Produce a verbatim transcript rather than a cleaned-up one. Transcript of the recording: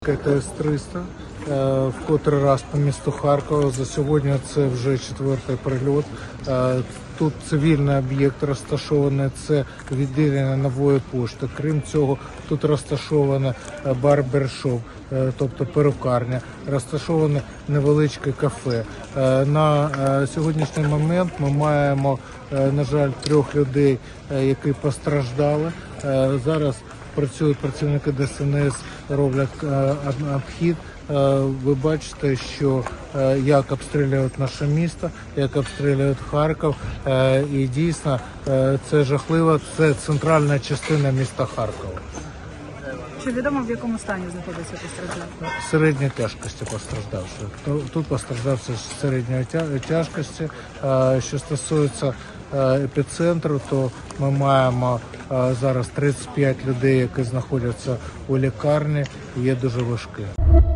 Т С триста, в котрий раз по місту Харкова. За сьогодні це вже четвертий прильот. Тут цивільний об'єкт розташований, це відділення Нової пошти. Крім цього, тут розташоване барбершоп, тобто перукарня, розташоване невеличке кафе. На сьогоднішній момент ми маємо, на жаль, трьох людей, які постраждали. Зараз працюють працівники Д С Н С, роблять обхід. Ви бачите, що як обстрілюють наше місто, як обстрілюють Харків. І дійсно це жахливо, це центральна частина міста Харкова. Чи відомо, в якому стані знаходиться постраждалий? Середньої тяжкості постраждавши. Тут постраждався середньої тяжкості. Що стосується епіцентру, то ми маємо зараз тридцять п'ять людей, які знаходяться у лікарні, є дуже важкі.